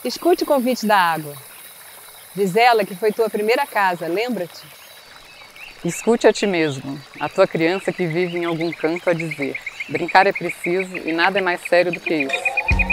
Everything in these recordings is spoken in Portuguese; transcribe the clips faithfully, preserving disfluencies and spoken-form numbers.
Escute o convite da água. Diz ela que foi tua primeira casa, lembra-te? Escute a ti mesmo, a tua criança que vive em algum canto a dizer: brincar é preciso e nada é mais sério do que isso.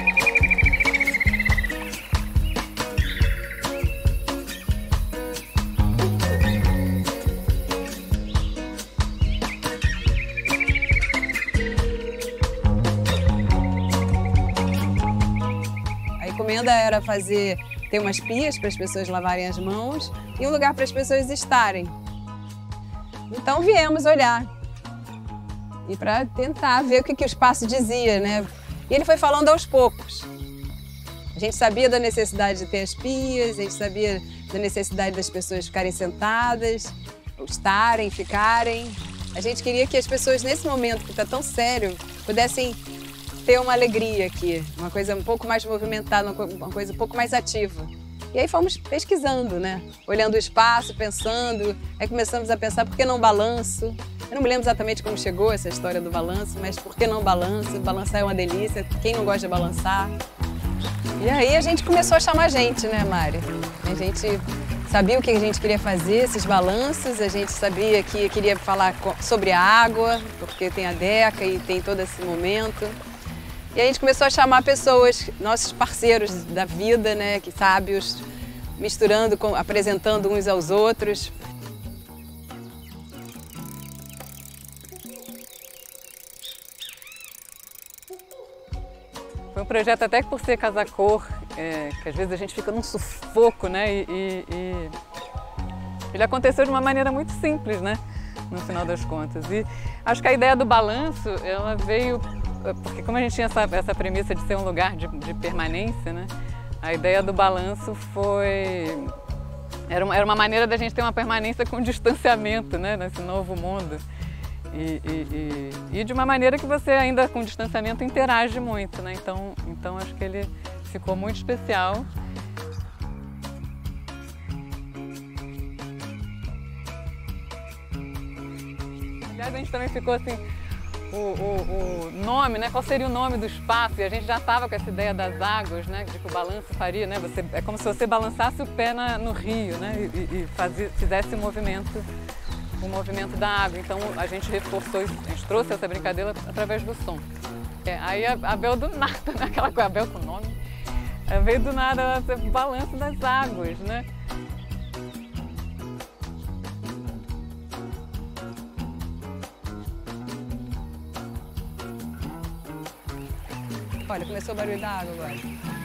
A encomenda era fazer, ter umas pias para as pessoas lavarem as mãos e um lugar para as pessoas estarem. Então viemos olhar e para tentar ver o que, que o espaço dizia, né? E ele foi falando aos poucos. A gente sabia da necessidade de ter as pias, a gente sabia da necessidade das pessoas ficarem sentadas, estarem, ficarem. A gente queria que as pessoas, nesse momento que está tão sério, pudessem ter uma alegria aqui, uma coisa um pouco mais movimentada, uma coisa um pouco mais ativa. E aí fomos pesquisando, né? Olhando o espaço, pensando, aí começamos a pensar por que não balanço. Eu não me lembro exatamente como chegou essa história do balanço, mas por que não balanço? Balançar é uma delícia, quem não gosta de balançar? E aí a gente começou a chamar gente, né, Mari? A gente sabia o que a gente queria fazer, esses balanços, a gente sabia que queria falar sobre a água, porque tem a Deca e tem todo esse momento. E a gente começou a chamar pessoas, nossos parceiros da vida, né, que sábios, misturando, apresentando uns aos outros. Foi um projeto até que por ser casa-cor, é, que às vezes a gente fica num sufoco, né, e, e, e ele aconteceu de uma maneira muito simples, né, no final das contas. E acho que a ideia do balanço, ela veio porque como a gente tinha essa, essa premissa de ser um lugar de, de permanência, né? A ideia do balanço foi... Era uma, era uma maneira da gente ter uma permanência com distanciamento, né? Nesse novo mundo. E, e, e, e de uma maneira que você ainda com distanciamento interage muito, né? Então, então acho que ele ficou muito especial. Aliás, a gente também ficou assim... O, o, o nome, né? Qual seria o nome do espaço? E a gente já estava com essa ideia das águas, né? De que o balanço faria, né? Você, é como se você balançasse o pé na, no rio, né? E, e fazia, fizesse o movimento, o movimento da água. Então a gente reforçou isso, a gente trouxe essa brincadeira através do som. É, aí a, a Bel do nada, né? Aquela coisa, a Bel com nome, ela veio do nada, o balanço das águas, né? Olha, começou o barulho da água agora.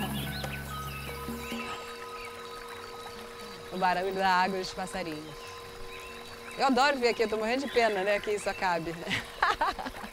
O barulho da água e dos passarinhos. Eu adoro vir aqui, eu tô morrendo de pena, né, que isso acabe.